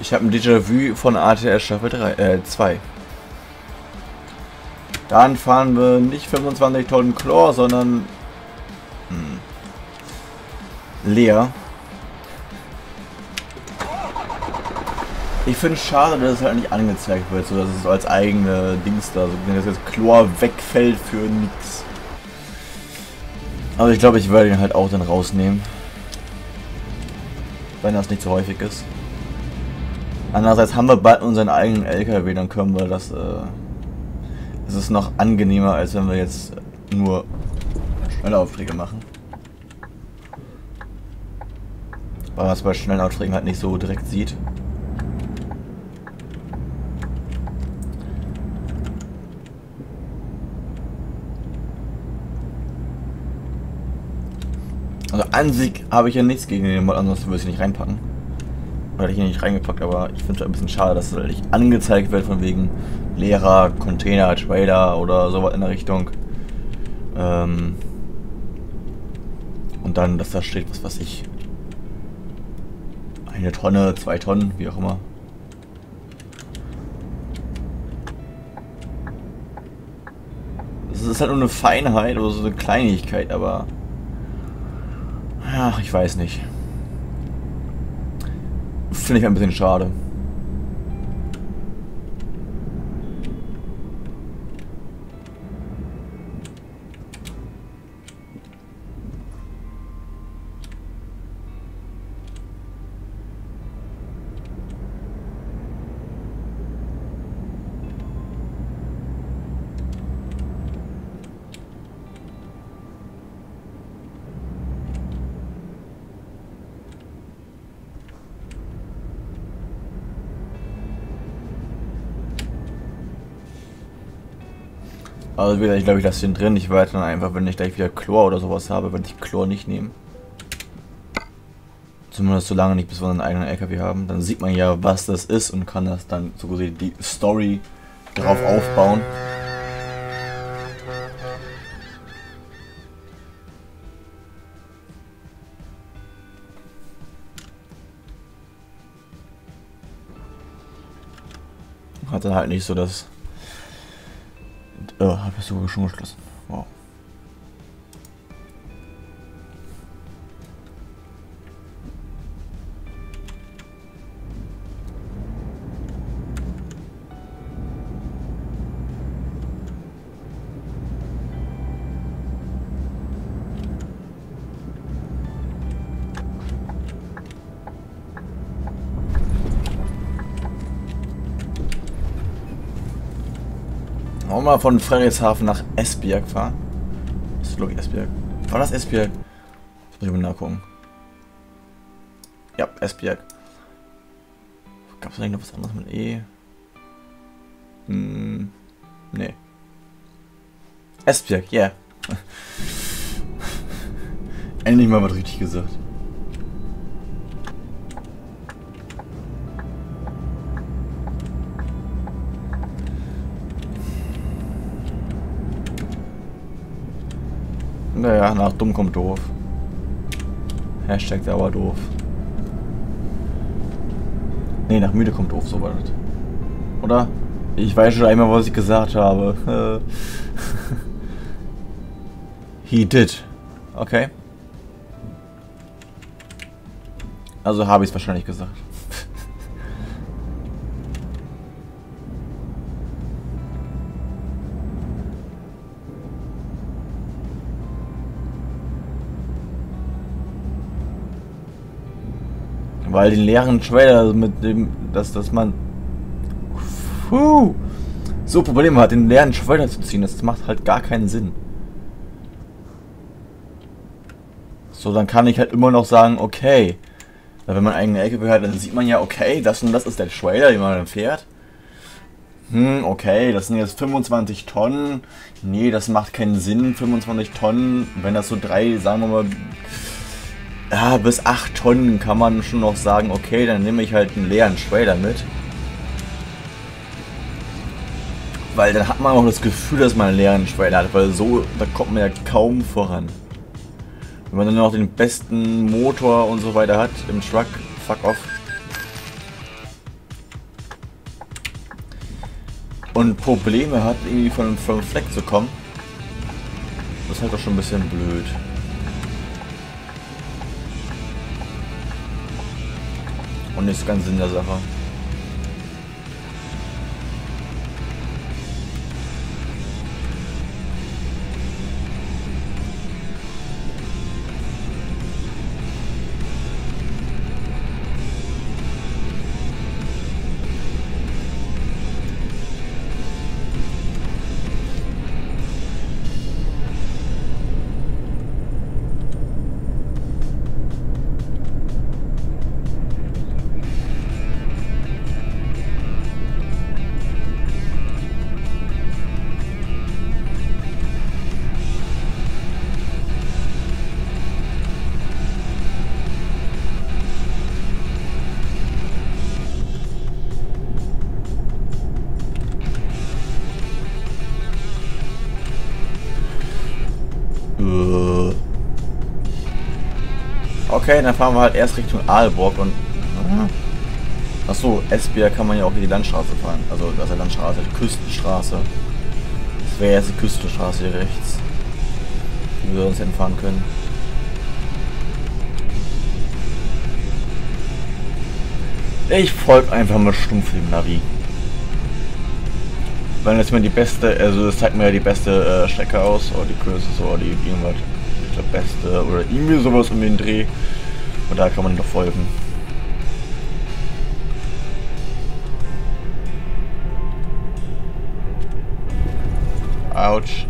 Ich habe ein Déjà-vu von ATS Staffel 2. Dann fahren wir nicht 25 Tonnen Chlor, sondern leer. Ich finde es schade, dass es halt nicht angezeigt wird, so dass es so als eigene Dings da, so dass jetzt Chlor wegfällt für nichts. Aber ich glaube, ich werde ihn halt auch dann rausnehmen. Wenn das nicht so häufig ist. Andererseits haben wir bald unseren eigenen LKW, dann können wir das. Es ist noch angenehmer, als wenn wir jetzt nur schnelle Aufträge machen. Weil man es bei schnellen Aufträgen halt nicht so direkt sieht. Also an sich habe ich ja nichts gegen den Mod, ansonsten würde ich ihn nicht reinpacken. Oder hätte ich ihn nicht reingepackt, aber ich finde es ein bisschen schade, dass es halt nicht angezeigt wird von wegen leerer Container, Trailer oder sowas in der Richtung. Und dann, dass da steht, was weiß ich. 1 Tonne, 2 Tonnen, wie auch immer. Es ist halt nur eine Feinheit oder so eine Kleinigkeit, aber... Ach, ich weiß nicht. Finde ich ein bisschen schade. Also wie gesagt, ich glaube, ich lasse den drin. Ich werde dann einfach, wenn ich gleich wieder Chlor oder sowas habe, werde ich Chlor nicht nehmen. Zumindest so lange nicht, bis wir einen eigenen LKW haben. Dann sieht man ja, was das ist und kann das dann so gesehen die Story darauf aufbauen. Hat dann halt nicht so das... habe ich sogar schon geschlossen. Wow. Auch mal von Frederikshafen nach Esbjerg fahren. Das ist glaube ich Esbjerg. War das Esbjerg? Das muss ich mal nachgucken. Ja, Esbjerg. Gab es eigentlich noch was anderes mit E? Nee. Esbjerg, ja. Yeah. Endlich mal was richtig gesagt. Naja, nach dumm kommt doof. Hashtag der war doof. Nee, nach müde kommt doof, so war das. Oder? Ich weiß schon einmal, was ich gesagt habe. He did. Okay. Also habe ich es wahrscheinlich gesagt. Weil den leeren Trailer mit dem, dass man so Probleme hat, den leeren Trailer zu ziehen, das macht halt gar keinen Sinn. So, dann kann ich halt immer noch sagen, okay, wenn man einen LKW hat, dann sieht man ja, okay, das und das ist der Trailer, den man dann fährt. Okay, das sind jetzt 25 Tonnen. Nee, das macht keinen Sinn, 25 Tonnen, wenn das so 3, sagen wir mal, ja, bis 8 Tonnen kann man schon noch sagen, okay, dann nehme ich halt einen leeren Trailer mit. Weil dann hat man auch das Gefühl, dass man einen leeren Trailer hat, weil so, da kommt man ja kaum voran. Wenn man dann noch den besten Motor und so weiter hat im Truck, fuck off. und Probleme hat, irgendwie vom Fleck zu kommen. Das ist halt doch schon ein bisschen blöd. Und nicht ganz Sinn der Sache. Okay, dann fahren wir halt erst Richtung Aalborg und... Achso, Esbjerg kann man ja auch hier die Landstraße fahren. Also, das ist die Landstraße, die Küstenstraße. Das wäre jetzt die Küstenstraße hier rechts. Die wir uns hinfahren können. Ich folge einfach mal stumpf dem Navi. Weil das mir die beste, also das zeigt mir ja die beste Strecke aus, oder die kürzeste, oder die irgendwas. Ich glaube beste, oder irgendwie sowas um den Dreh. Und da kann man doch folgen. Autsch.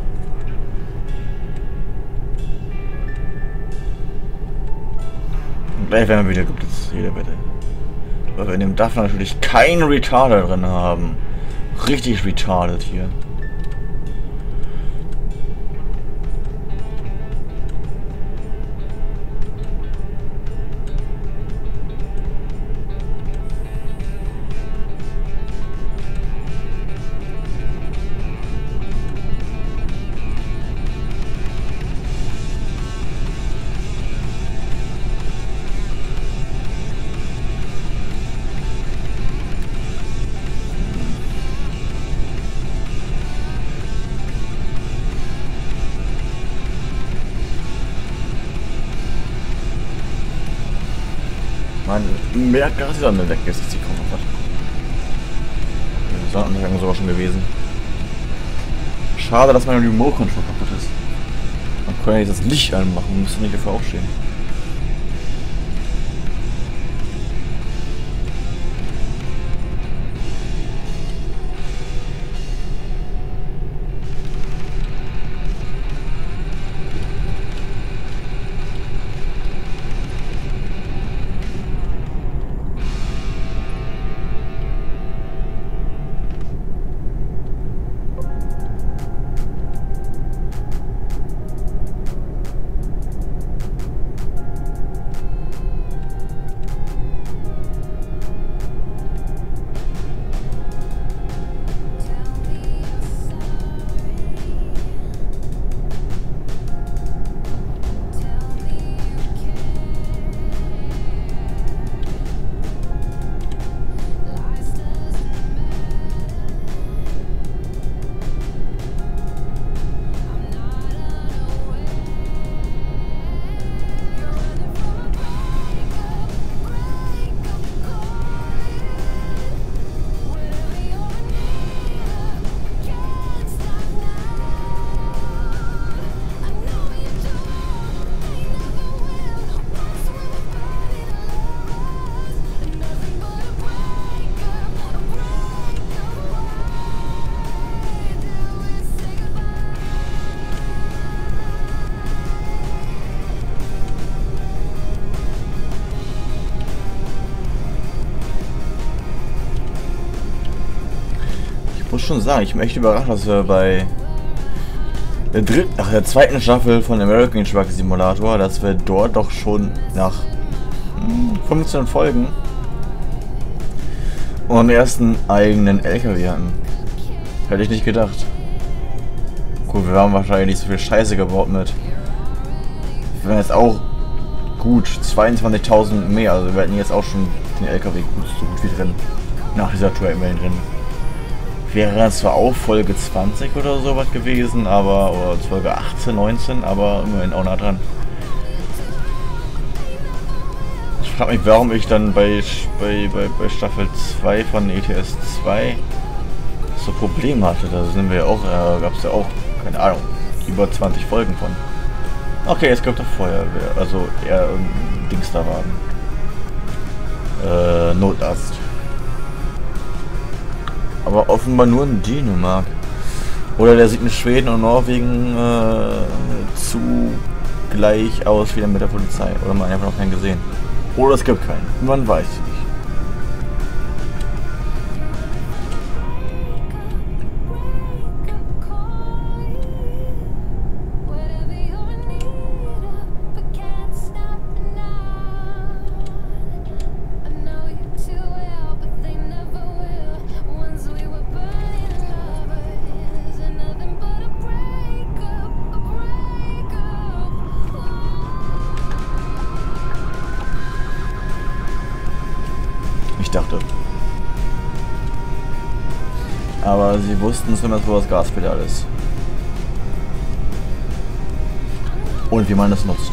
Und gleich werden wir wieder geblitzt, jeder bitte. Weil wir in dem DAF natürlich keinen Retarder drin haben. Richtig retarded hier. Mehr Gas ist dann weg, jetzt ist die kaum was. Sonnenuntergang sogar schon gewesen. Schade, dass mein Remote Control kaputt ist. Man könnte jetzt das Licht anmachen, müsste nicht dafür aufstehen. Ich muss schon sagen, ich bin echt überrascht, dass wir bei der zweiten Staffel von American Truck Simulator, dass wir dort doch schon nach 15 Folgen unseren ersten eigenen LKW hatten. Hätte ich nicht gedacht. Gut, wir haben wahrscheinlich nicht so viel Scheiße gebaut mit. Wir werden jetzt auch gut 22.000 mehr, also wir hatten jetzt auch schon den LKW so gut wie drin. Nach dieser Tour immerhin drin. Wäre das zwar auch Folge 20 oder sowas gewesen, aber, oder Folge 18, 19, aber immerhin auch nah dran. Ich frage mich, warum ich dann bei Staffel 2 von ETS 2 so Probleme hatte. Da sind wir ja auch, gab es ja auch, keine Ahnung, über 20 Folgen von. Okay, jetzt kommt der Feuerwehr, also eher Dingsterwagen. Notarzt. Aber offenbar nur in Dänemark. Oder der sieht in Schweden und Norwegen zu gleich aus wie der mit der Polizei. Oder man hat einfach noch keinen gesehen. Oder es gibt keinen. Man weiß es nicht. Ich dachte. Aber sie wussten zumindest, wo das Gaspedal ist. Und wie man es nutzt.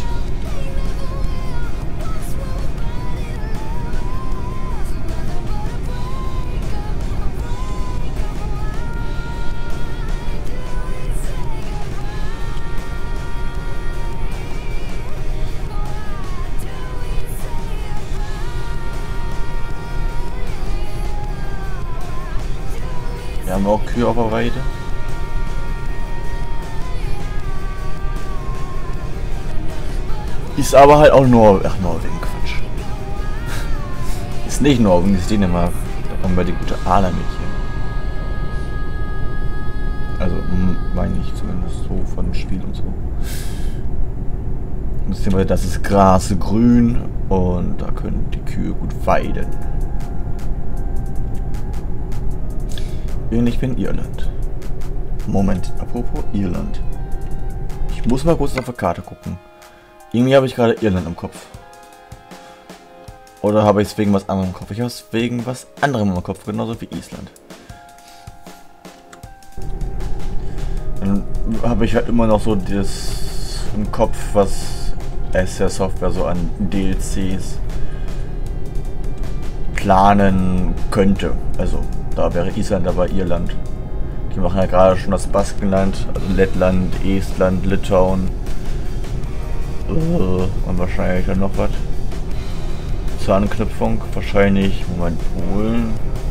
Wir haben auch Kühe auf der Weide. Ist aber halt auch Norwegen. Ach, Norwegen, Quatsch. Ist nicht Norwegen, ist Dänemark. Da kommen wir die gute Ala mit hier. Also, meine ich zumindest so von Spiel und so. Beziehungsweise das ist Gras grün und da können die Kühe gut weiden. Ähnlich wie in Irland. Moment, apropos Irland. Ich muss mal kurz auf der Karte gucken. Irgendwie habe ich gerade Irland im Kopf. Oder habe ich es wegen was anderem im Kopf? Ich habe es wegen was anderem im Kopf, genauso wie Island. Dann habe ich halt immer noch so das im Kopf, was SR Software so an DLCs planen könnte. Also da wäre Island, dabei Irland. Die machen ja gerade schon das Baskenland, also Lettland, Estland, Litauen. Und wahrscheinlich dann noch was. Zur Anknüpfung wahrscheinlich, Moment, Polen.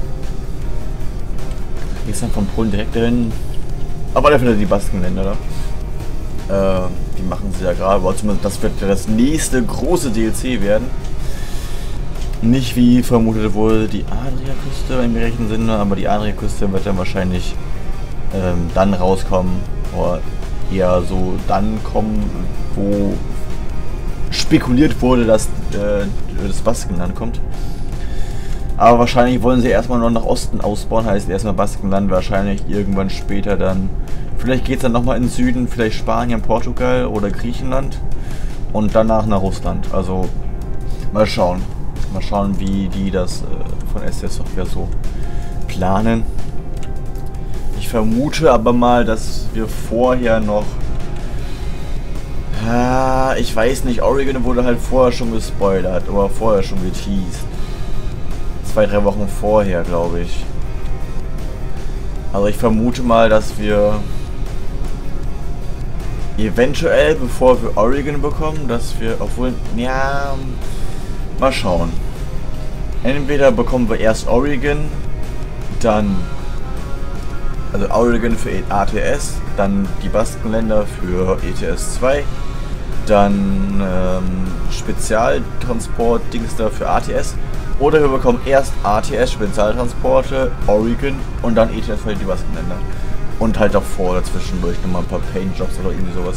Ist dann von Polen direkt dahin. Aber dafür die Baskenländer da. Die machen sie ja gerade, aber zumindest das wird das nächste große DLC werden. Nicht wie vermutet wurde die Adriaküste im rechten Sinne, aber die Adriaküste wird dann wahrscheinlich dann rauskommen, oder eher so dann kommen, wo spekuliert wurde, dass das Baskenland kommt. Aber wahrscheinlich wollen sie erstmal noch nach Osten ausbauen, heißt erstmal Baskenland, wahrscheinlich irgendwann später dann, vielleicht geht es dann nochmal in den Süden, vielleicht Spanien, Portugal oder Griechenland und danach nach Russland. Also mal schauen. Mal schauen, wie die das von SR Software so planen. Ich vermute aber mal, dass wir vorher noch... ich weiß nicht, Oregon wurde halt vorher schon gespoilert, oder vorher schon geteased. 2-3 Wochen vorher, glaube ich. Also ich vermute mal, dass wir eventuell, bevor wir Oregon bekommen, dass wir, obwohl, ja, mal schauen. Entweder bekommen wir erst Oregon, dann, also Oregon für ATS, dann die Baskenländer für ETS 2, dann Spezialtransport-Dings da für ATS, oder wir bekommen erst ATS, Spezialtransporte, Oregon und dann ETS für die Baskenländer. Und halt davor dazwischendurch nochmal ein paar Paint-Jobs oder irgendwie sowas.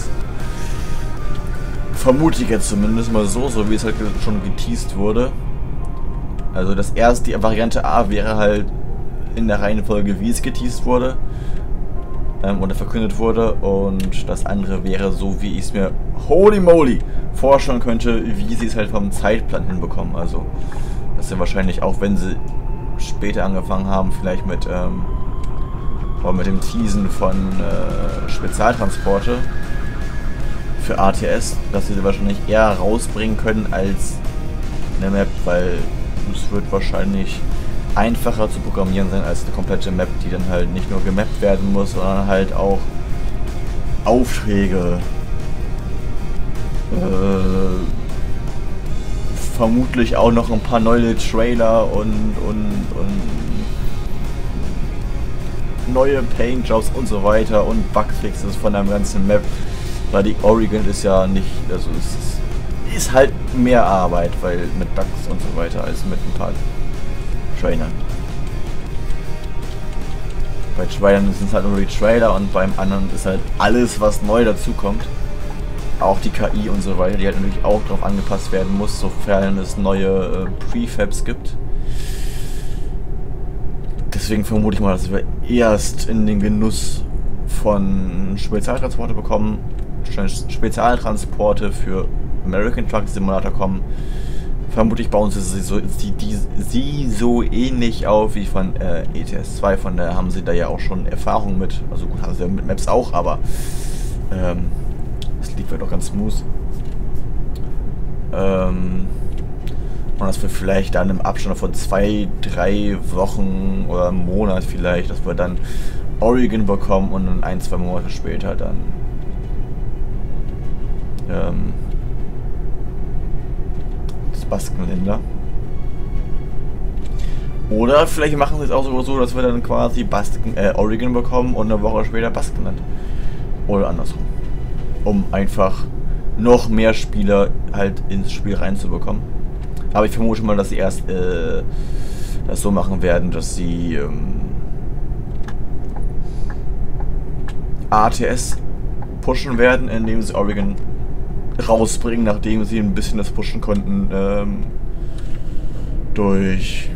Vermute ich jetzt zumindest mal so wie es halt schon geteased wurde. Also das erste, die Variante A wäre halt in der Reihenfolge, wie es geteased wurde oder verkündet wurde, und das andere wäre so, wie ich es mir holy moly vorstellen könnte, wie sie es halt vom Zeitplan hinbekommen. Also das ist ja wahrscheinlich auch, wenn sie später angefangen haben, vielleicht mit Aber mit dem Teasen von Spezialtransporte für ATS, dass sie wahrscheinlich eher rausbringen können als eine Map, weil es wird wahrscheinlich einfacher zu programmieren sein als eine komplette Map, die dann halt nicht nur gemappt werden muss, sondern halt auch Aufträge, vermutlich auch noch ein paar neue Trailer und neue Paintjobs und so weiter und Bugfixes von der ganzen Map, weil die Oregon ist ja nicht, also es ist halt mehr Arbeit, weil mit Bugs und so weiter als mit ein paar Trailern. Bei Trailern sind es halt nur die Trailer und beim anderen ist halt alles, was neu dazu kommt. Auch die KI und so weiter, die halt natürlich auch darauf angepasst werden muss, sofern es neue Prefabs gibt. Deswegen vermute ich mal, dass wir erst in den Genuss von Spezialtransporte bekommen, Spezialtransporte für American Truck Simulator kommen. Vermutlich bauen sie so ähnlich auf wie von ETS 2, von der haben sie da ja auch schon Erfahrung mit. Also gut, haben sie ja mit Maps auch, aber das lief ja doch ganz smooth. Und dass wir vielleicht dann im Abstand von 2-3 Wochen oder einem Monat vielleicht, dass wir dann Oregon bekommen und dann 1-2 Monate später dann das Baskenländer. Oder vielleicht machen sie es auch so, dass wir dann quasi Oregon bekommen und eine Woche später Baskenland. Oder andersrum. Um einfach noch mehr Spieler halt ins Spiel reinzubekommen. Aber ich vermute mal, dass sie erst das so machen werden, dass sie ATS pushen werden, indem sie Oregon rausbringen, nachdem sie ein bisschen das pushen konnten durch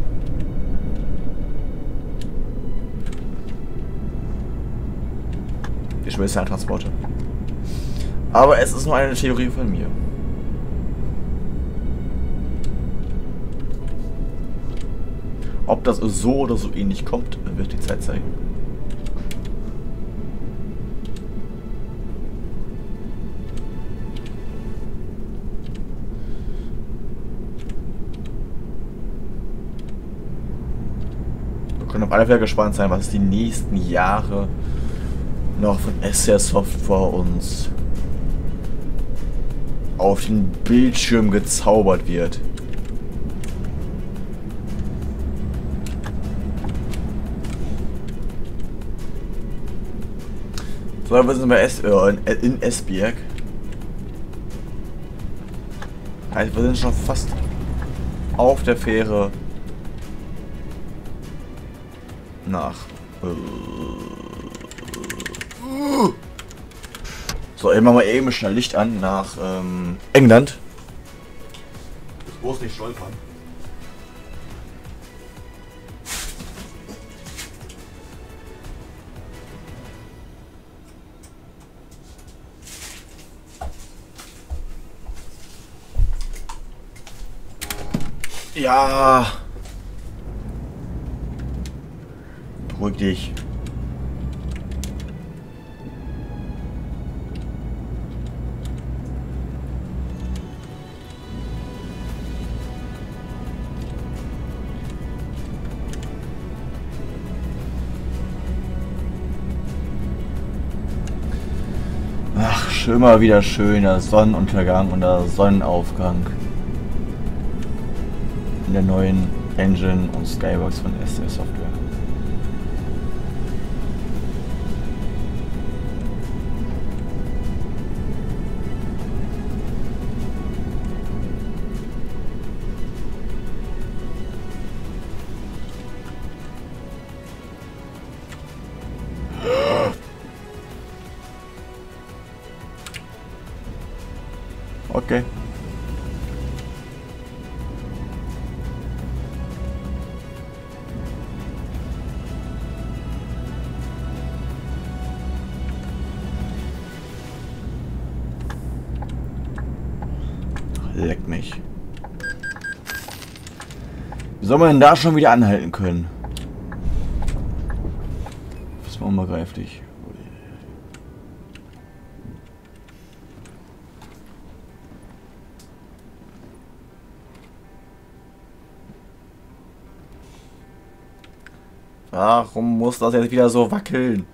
die Spezialtransporte. Aber es ist nur eine Theorie von mir. Ob das so oder so ähnlich kommt, wird die Zeit zeigen. Wir können auf alle Fälle gespannt sein, was die nächsten Jahre noch von SCR Soft vor uns auf den Bildschirm gezaubert wird. So, wir sind in Esbjerg. Heißt, wir sind schon fast auf der Fähre nach so, ich mach mal eben schnell Licht an nach England. Bloß nicht stolpern. Ja. Beruhig dich. Ach, schon immer wieder schöner Sonnenuntergang und der Sonnenaufgang in der neuen Engine und Skybox von SCR Software. Okay. Leck mich. Wie soll man denn da schon wieder anhalten können? Unbegreiflich. Warum muss das jetzt wieder so wackeln?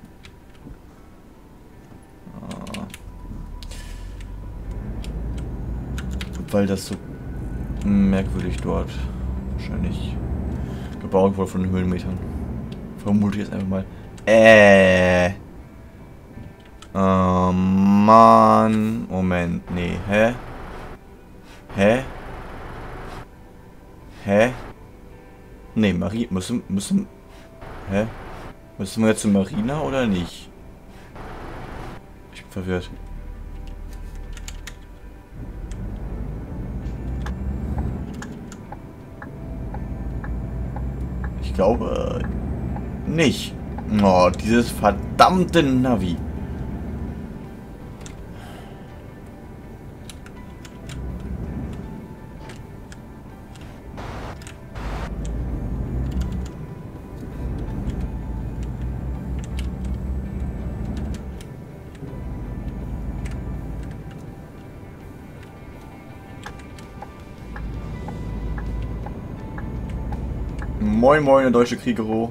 Weil das so merkwürdig dort wahrscheinlich gebaut wurde von den Höhenmetern. Vermute ich jetzt einfach mal. Mann. Moment. Nee. Hä? Hä? Hä? Nee, Marie. Müssen. Hä? Müssen wir jetzt zu Marina oder nicht? Ich bin verwirrt. Ich glaube nicht. Oh, dieses verdammte Navi. Moin moin, der deutsche Kriegero.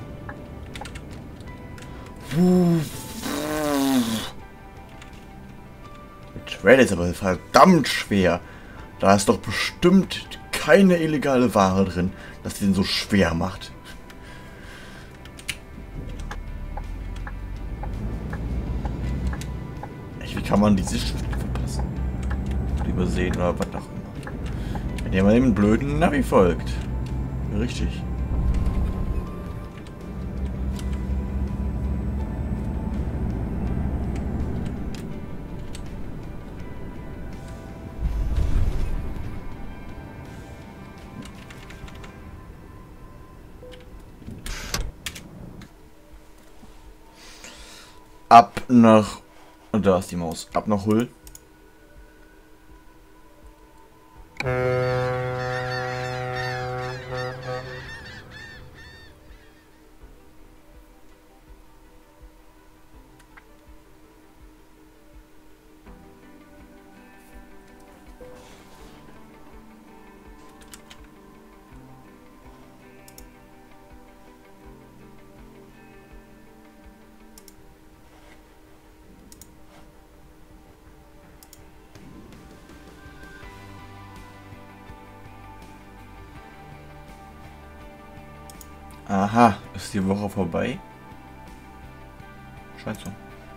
Der Trail ist aber verdammt schwer. Da ist doch bestimmt keine illegale Ware drin, dass die den so schwer macht. Echt, wie kann man diese Schritte verpassen? Oder übersehen oder was auch immer. Wenn man dem blöden Navi folgt. Richtig. Ab nach... Und da ist die Maus. Ab nach Hull. Aha, ist die Woche vorbei? Scheint so.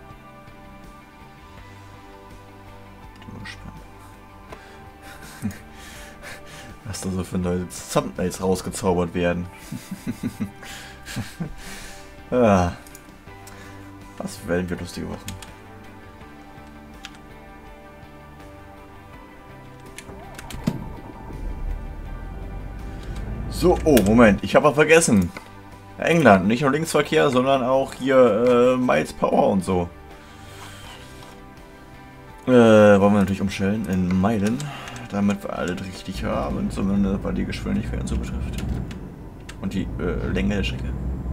Was da so für neue Thumbnails rausgezaubert werden. Ah. Was werden wir lustige Wochen? So, oh, Moment, ich habe was vergessen. England, nicht nur Linksverkehr, sondern auch hier Miles Power und so. Wollen wir natürlich umstellen in Meilen, damit wir alles richtig haben, zumindest was die Geschwindigkeit und so betrifft. Und die Länge der Strecke.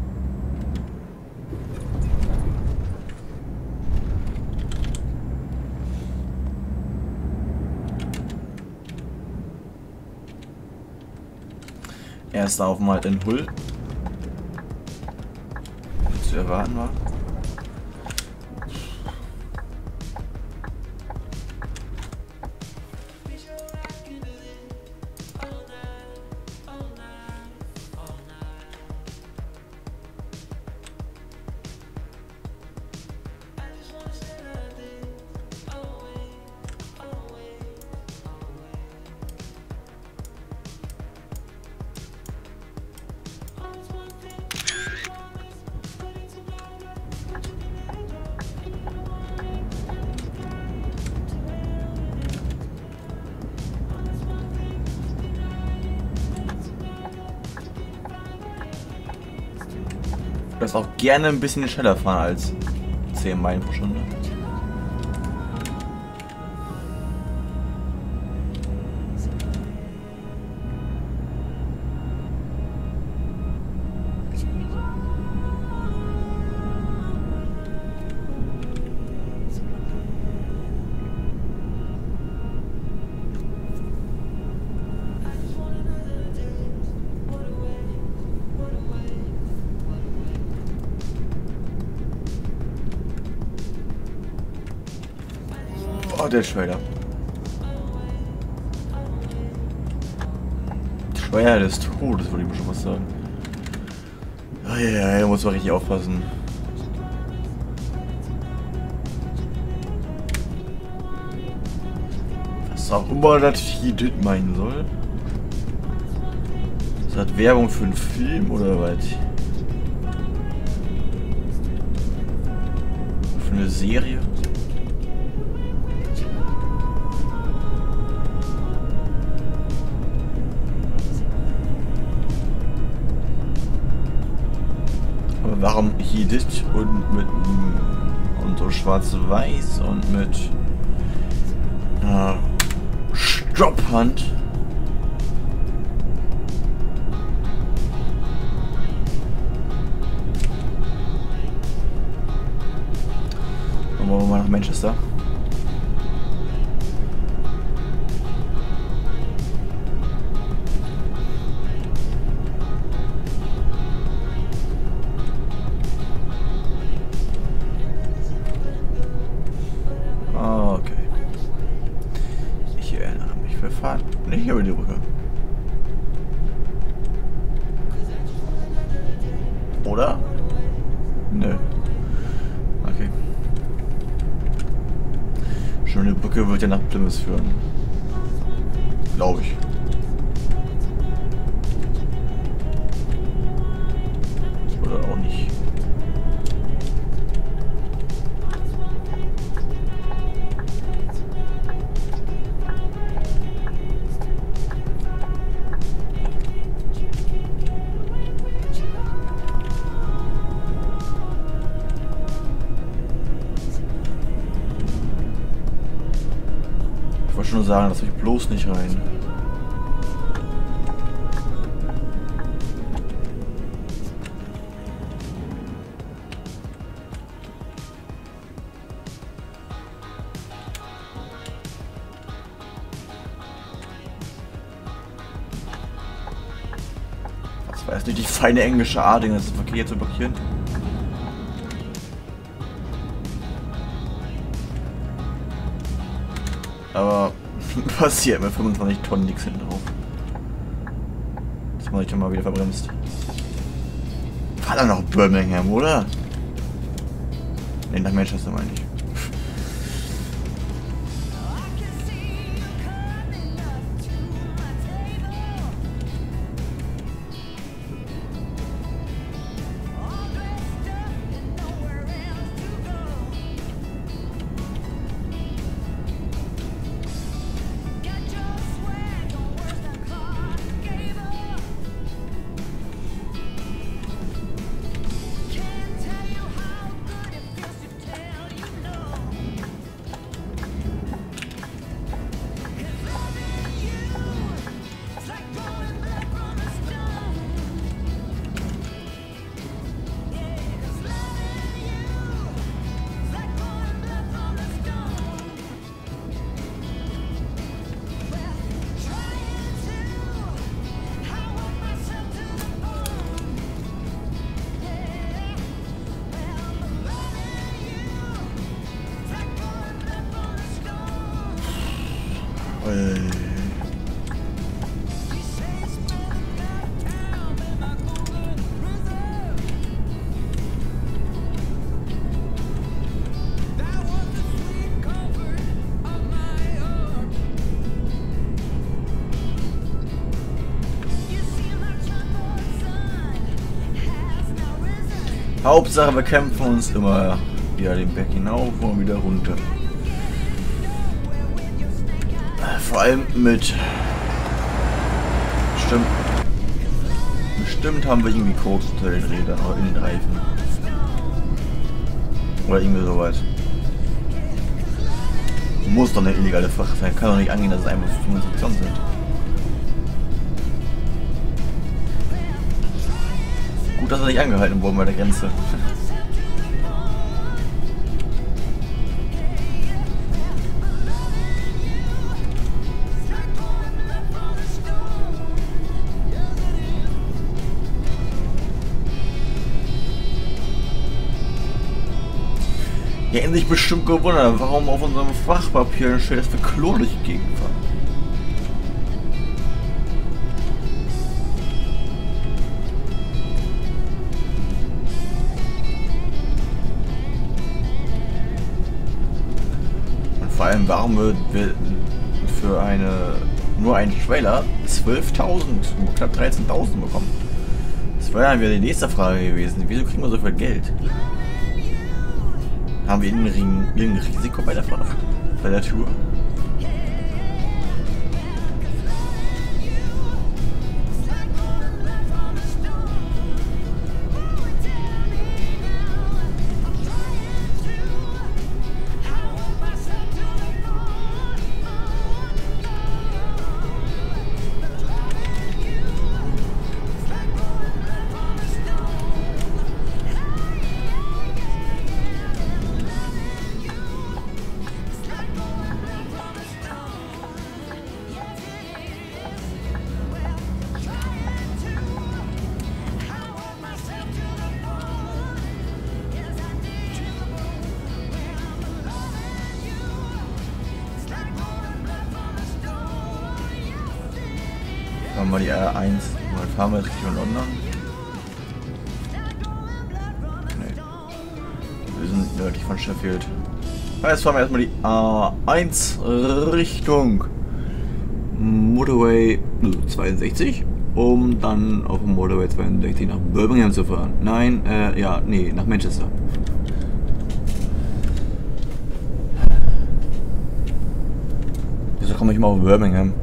Erster Aufenthalt in Hull. Was zu erwarten war. Du darfst auch gerne ein bisschen schneller fahren als 10 Meilen pro Stunde. der Trailer. Trailer des Todes, würde ich mir schon was sagen. Oh, ja, da muss man richtig aufpassen. Was auch immer das He Did meinen soll. Ist das Werbung für einen Film oder was? Für eine Serie? Aber warum He Did und mit und so schwarz-weiß und mit Stropphand? Wollen wir mal nach Manchester? Okay. Ich erinnere mich, wir fahren nicht über die Brücke. Oder? Nö. Okay. Schon eine Brücke wird ja nach Plymouth führen. Glaube ich. Oder auch nicht. Ich wollte schon nur sagen, lass mich bloß nicht rein. Das war jetzt nicht die feine englische Art, das Verkehr zu blockieren. Aber passiert mit 25 Tonnen nichts hinten drauf. Das muss ich dann mal wieder verbremst. War da noch Birmingham, oder? Ne, nach Manchester meine ich. Hauptsache, wir kämpfen uns immer wieder den Berg hinauf und wieder runter. Vor allem mit... Bestimmt haben wir irgendwie Koks unter den Rädern oder in den Reifen. Oder irgendwie sowas. Muss doch eine illegale Fracht sein. Kann doch nicht angehen, dass es einfach 25 Tonnen sind. Gut, dass er nicht angehalten wurde bei der Grenze. Die hätten sich bestimmt gewundert, warum auf unserem Fachpapier steht, dass wir Chlor durch die Gegend fahren. Und vor allem, warum wir für nur einen Trailer 12.000, knapp 13.000 bekommen? Das wäre dann wieder die nächste Frage gewesen. Wieso kriegen wir so viel Geld? Haben wir irgendein Risiko bei der Fahrt? Bei der Tour? Fahren wir die R1. Dann fahren wir jetzt Richtung London. Nee. Wir sind nördlich von Sheffield. Jetzt fahren wir erstmal die A1 Richtung Motorway 62, um dann auf dem Motorway 62 nach Birmingham zu fahren. Nein, ja, nee, nach Manchester. Wieso komme ich mal auf Birmingham?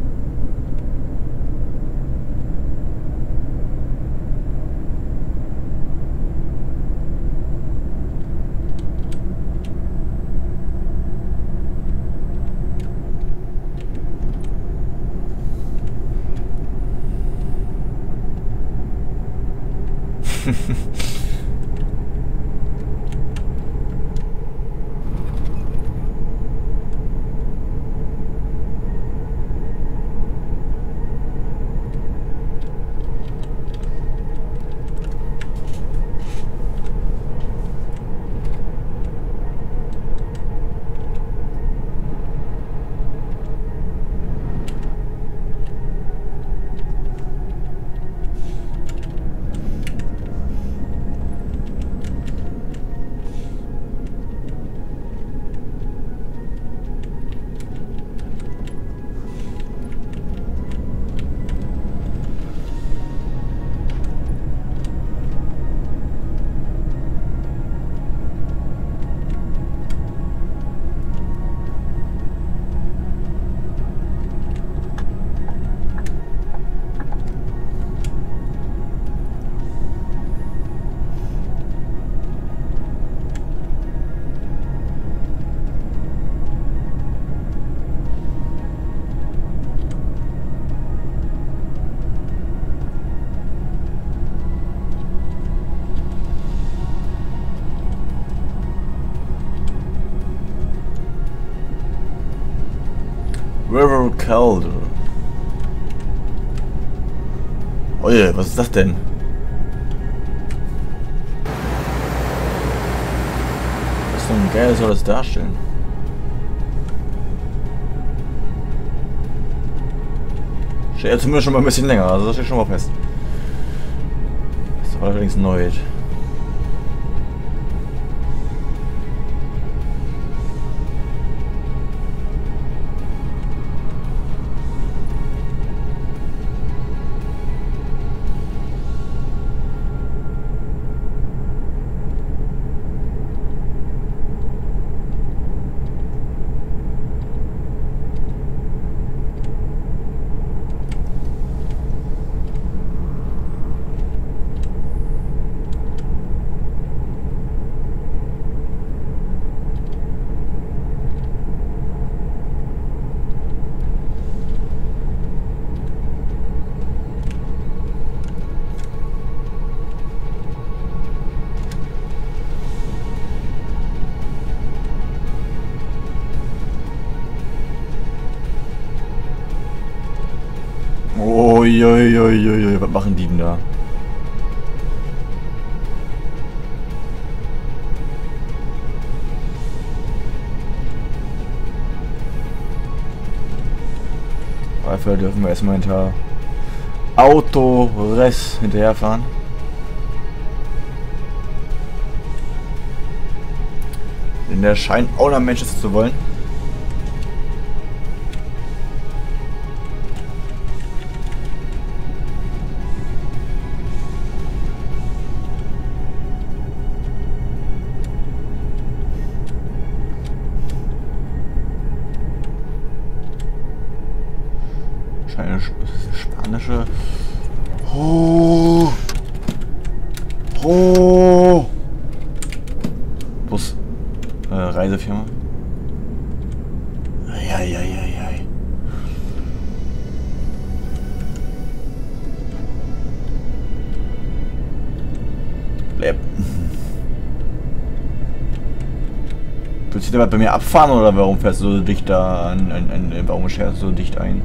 River Calder. Oje, was ist das denn? Was für ein geil soll das darstellen? Steht ja zumindest schon mal ein bisschen länger, also das steht schon mal fest. Das ist allerdings neu. Uiuiuiui, was machen die denn da? Dafür dürfen wir erstmal hinter Autores hinterherfahren. Denn der scheint auch nach Manchester zu wollen. Spanische. Oh. Oh. Bus. Reisefirma. Eieieiei. Bleib. Willst du dabei bei mir abfahren oder warum fährst du so dicht da an warum scherst du so dicht ein?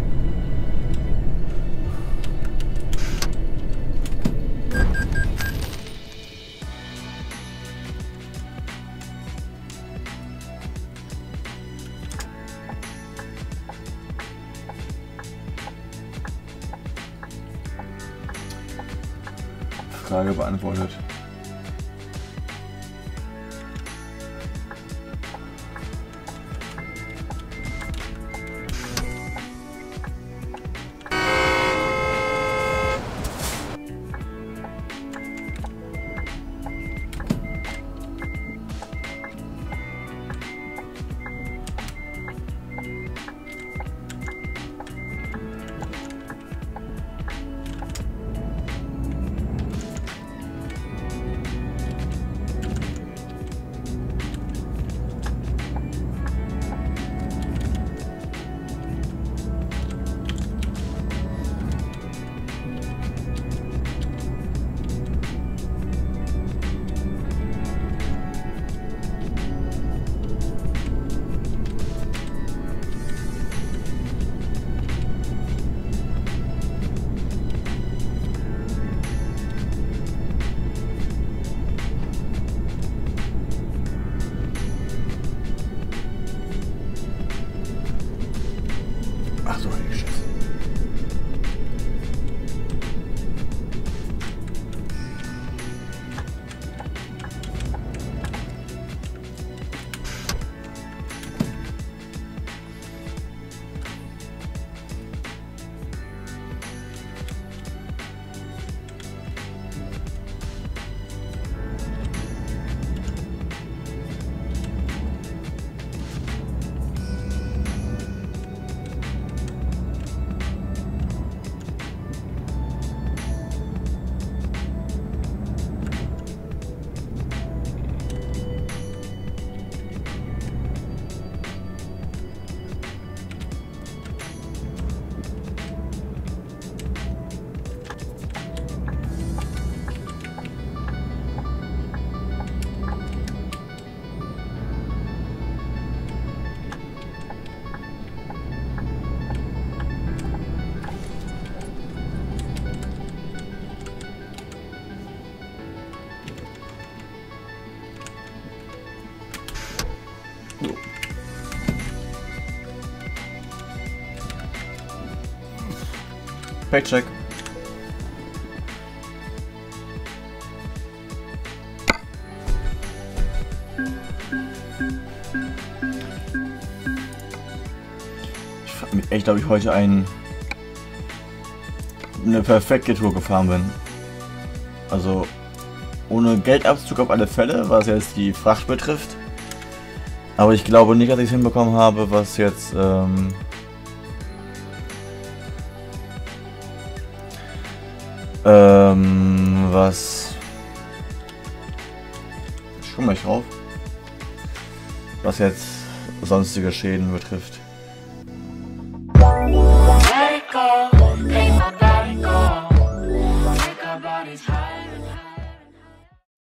Frage beantwortet. Ach so, eine Scheiße. Paycheck. Ich frage mich echt, ob ich heute eine perfekte Tour gefahren bin. Also ohne Geldabzug auf alle Fälle, was jetzt die Fracht betrifft. Aber ich glaube nicht, dass ich es hinbekommen habe, was jetzt was ich komme gleich drauf, was jetzt sonstige Schäden betrifft. Let it go.